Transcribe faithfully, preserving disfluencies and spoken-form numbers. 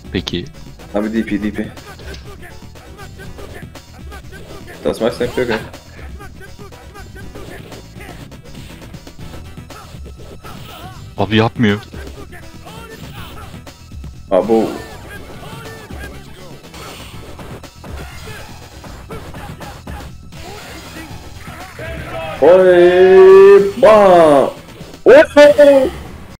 Peki. Abi D P D P. Das meiste ein Bürger. Abi yapmıyor. Abo. Oy! Ba! Oy!